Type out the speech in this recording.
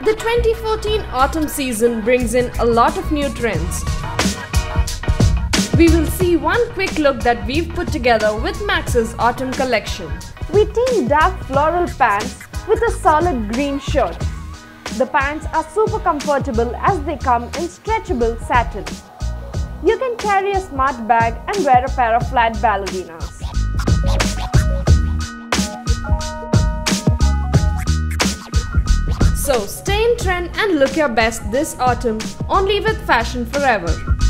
The 2014 autumn season brings in a lot of new trends. We will see one quick look that we've put together with Max's autumn collection. We teamed up floral pants with a solid green shirt. The pants are super comfortable as they come in stretchable satin. You can carry a smart bag and wear a pair of flat ballerinas. So stay in trend and look your best this autumn, only with Fashion Forever.